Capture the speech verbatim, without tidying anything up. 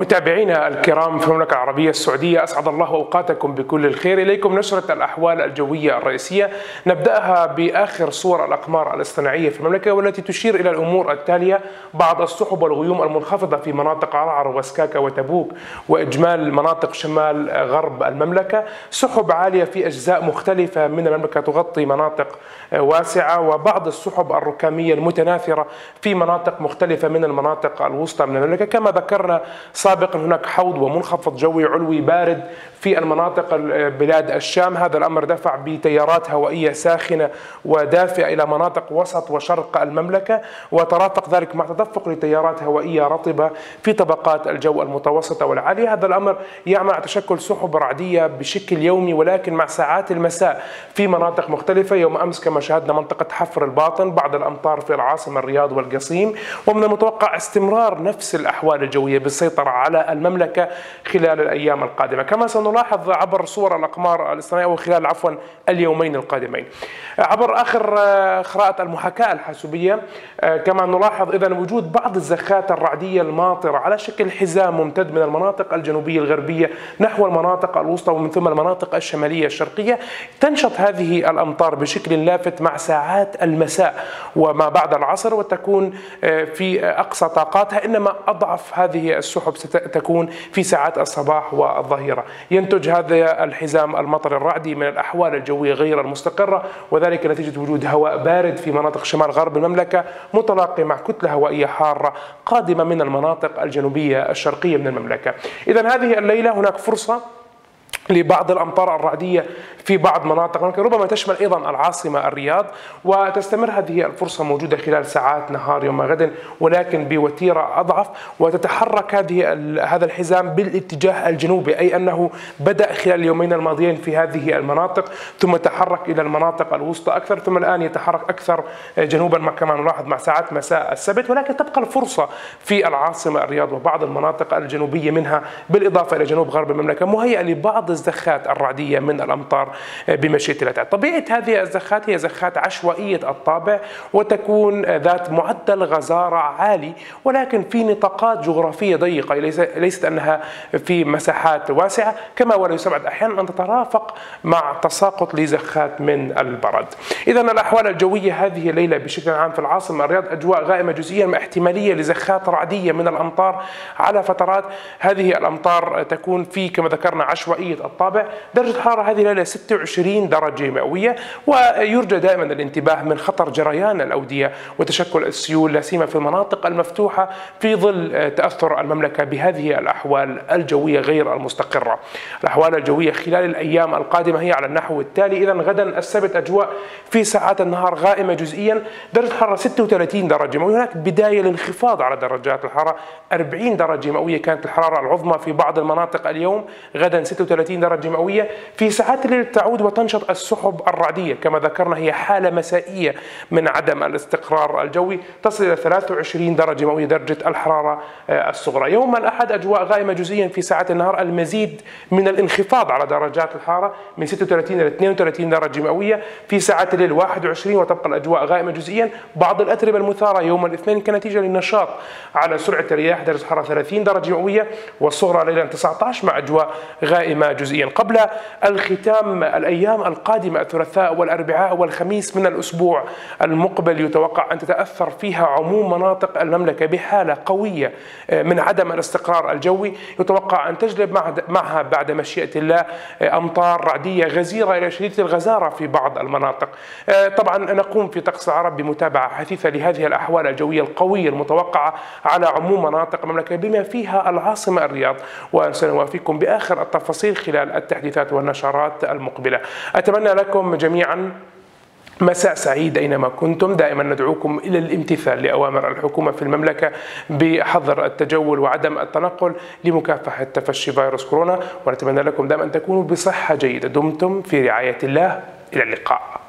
متابعينا الكرام في المملكة العربية السعودية، أسعد الله أوقاتكم بكل الخير. إليكم نشرة الأحوال الجوية الرئيسية، نبدأها بآخر صور الأقمار الاصطناعية في المملكة والتي تشير إلى الأمور التالية: بعض السحب والغيوم المنخفضة في مناطق عرعر وسكاكة وتبوك وإجمال مناطق شمال غرب المملكة، سحب عالية في أجزاء مختلفة من المملكة تغطي مناطق واسعة، وبعض السحب الركامية المتناثرة في مناطق مختلفة من المناطق الوسطى من المملكة. كما ذكرنا سابقا، هناك حوض ومنخفض جوي علوي بارد في المناطق بلاد الشام. هذا الأمر دفع بتيارات هوائية ساخنة ودافئة إلى مناطق وسط وشرق المملكة، وترافق ذلك مع تدفق لتيارات هوائية رطبة في طبقات الجو المتوسطة والعالية. هذا الأمر يعمل على تشكل سحب رعدية بشكل يومي، ولكن مع ساعات المساء في مناطق مختلفة. يوم أمس كما شاهدنا منطقة حفر الباطن، بعض الأمطار في العاصمة الرياض والقصيم، ومن المتوقع استمرار نفس الأحوال الجوية بالسيطرة على المملكة خلال الأيام القادمة، كما سنلاحظ عبر صور الأقمار الاصطناعية وخلال عفوا اليومين القادمين. عبر آخر خرائط المحاكاة الحاسوبية كما نلاحظ إذن وجود بعض الزخات الرعدية الماطرة على شكل حزام ممتد من المناطق الجنوبية الغربية نحو المناطق الوسطى ومن ثم المناطق الشمالية الشرقية. تنشط هذه الأمطار بشكل لافت مع ساعات المساء وما بعد العصر، وتكون في أقصى طاقاتها، إنما أضعف هذه السحب ستكون في ساعات الصباح والظهيرة. ينتج هذا الحزام المطر الرعدي من الأحوال الجوية غير المستقرة، وذلك نتيجة وجود هواء بارد في مناطق شمال غرب المملكة متلاقي مع كتلة هوائية حارة قادمة من المناطق الجنوبية الشرقية من المملكة. إذن هذه الليلة هناك فرصة لبعض الأمطار الرعدية في بعض مناطق، ربما تشمل أيضا العاصمة الرياض، وتستمر هذه الفرصة موجودة خلال ساعات نهار يوم غد، ولكن بوتيرة أضعف، وتتحرك هذه هذا الحزام بالاتجاه الجنوبي، أي أنه بدأ خلال اليومين الماضيين في هذه المناطق ثم تحرك إلى المناطق الوسطى أكثر، ثم الآن يتحرك أكثر جنوبا كما نلاحظ مع ساعات مساء السبت. ولكن تبقى الفرصة في العاصمة الرياض وبعض المناطق الجنوبية منها، بالإضافة إلى جنوب غرب المملكة، مهيئة لبعض الزخات الرعدية من الأمطار بمشيئة الله تعالى. طبيعة هذه الزخات هي زخات عشوائية الطابع، وتكون ذات معدل غزارة عالي، ولكن في نطاقات جغرافية ضيقة، ليست أنها في مساحات واسعة، كما ولا يستبعد أحيانا أن تترافق مع تساقط لزخات من البرد. إذا الأحوال الجوية هذه الليلة بشكل عام في العاصمة الرياض أجواء غائمة جزئيا مع احتمالية لزخات رعدية من الأمطار على فترات. هذه الأمطار تكون في كما ذكرنا عشوائية الطابع. درجة الحرارة هذه الليلة ستة وعشرين درجة مئوية، ويرجى دائما الانتباه من خطر جريان الأودية وتشكل السيول لا سيما في المناطق المفتوحة في ظل تأثر المملكة بهذه الأحوال الجوية غير المستقرة. الأحوال الجوية خلال الأيام القادمة هي على النحو التالي: إذا غدا السبت أجواء في ساعات النهار غائمة جزئيا، درجة الحرارة ستة وثلاثين درجة مئوية، هناك بداية للانخفاض على درجات الحرارة، أربعين درجة مئوية كانت الحرارة العظمى في بعض المناطق اليوم، غدا ستة وثلاثين درجة مئوية. في ساعات الليل تعود وتنشط السحب الرعدية، كما ذكرنا هي حالة مسائية من عدم الاستقرار الجوي، تصل إلى ثلاثة وعشرين درجة مئوية درجة الحرارة الصغرى. يوم الأحد أجواء غائمة جزئيا في ساعات النهار، المزيد من الانخفاض على درجات الحرارة من ستة وثلاثين إلى اثنين وثلاثين درجة مئوية. في ساعات الليل واحد وعشرين، وتبقى الأجواء غائمة جزئيا. بعض الأتربة المثارة يوم الاثنين كنتيجة للنشاط على سرعة الرياح، درجة الحرارة ثلاثين درجة مئوية، والصغرى ليلا تسعة عشر مع أجواء غائمة جزئيا. قبل الختام الأيام القادمة الثلاثاء والأربعاء والخميس من الأسبوع المقبل يتوقع أن تتأثر فيها عموم مناطق المملكة بحالة قوية من عدم الاستقرار الجوي، يتوقع أن تجلب معها بعد مشيئة الله أمطار رعدية غزيرة إلى شديدة الغزارة في بعض المناطق. طبعا نقوم في طقس العرب بمتابعة حثيثة لهذه الأحوال الجوية القوية المتوقعة على عموم مناطق المملكة بما فيها العاصمة الرياض، وسنوافيكم بآخر التفاصيل خلال التحديثات والنشرات المقبلة. أتمنى لكم جميعا مساء سعيد أينما كنتم. دائما ندعوكم إلى الامتثال لأوامر الحكومة في المملكة بحظر التجول وعدم التنقل لمكافحة تفشي فيروس كورونا، ونتمنى لكم دائما أن تكونوا بصحة جيدة. دمتم في رعاية الله، إلى اللقاء.